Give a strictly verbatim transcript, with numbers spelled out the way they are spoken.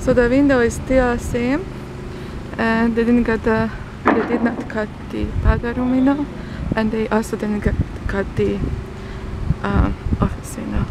So the window is still same, and they didn't get the they did not cut the powder room window, and they also didn't get cut the um, office window.